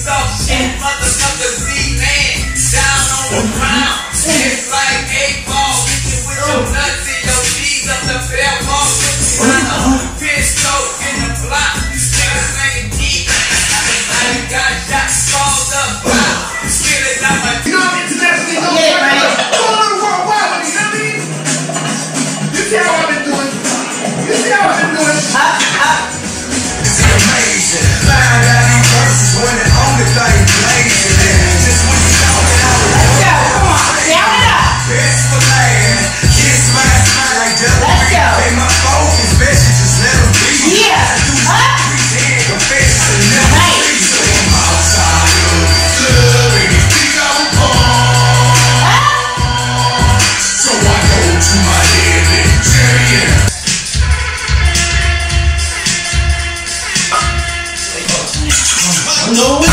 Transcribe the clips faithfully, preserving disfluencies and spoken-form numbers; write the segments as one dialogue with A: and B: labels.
A: soft shit, motherfucker Z-Man. Down on the ground, it's like eight ball. Reaching with your nuts and your knees up the bell ball. Pistol in the block, you niggas ain't deep. Now you got shot, called up, wow. Still is not my
B: you know I'm internationally known. Yeah, man. All over the world, wow, you know what I mean? You see how I've been doing? You see how I've been doing? Up, up.
A: It's amazing. Find out I'm versus when the only thing blazing. Just when you know that I was
C: let's go, come on, down it up.
A: best for last. Kiss my smile like just
C: let's go.
A: Hey, my focus, bitch, you just let them be.
C: Yeah, up.
A: Pretend, confess, and never
C: Nice.
A: be. So I'm outside of the club, and you think I'm on. So I go to my daily journey.
B: Hello?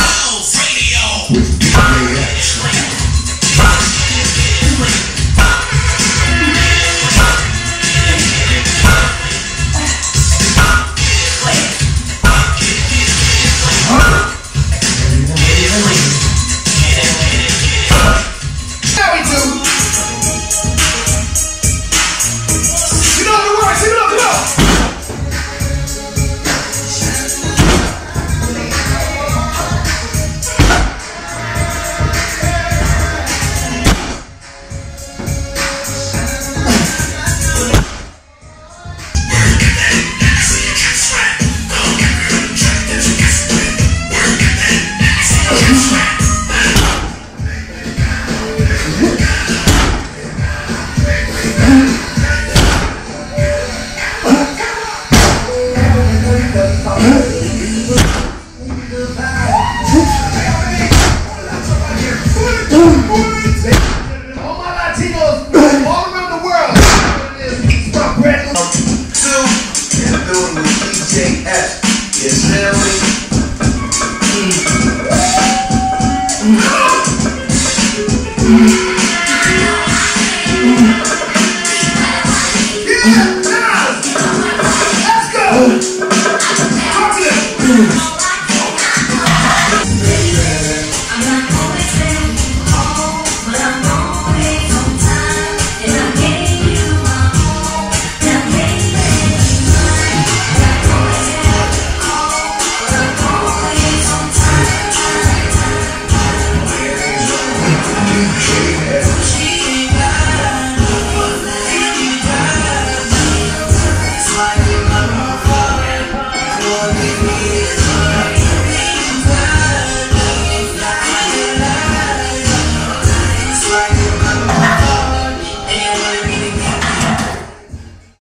A: Yes,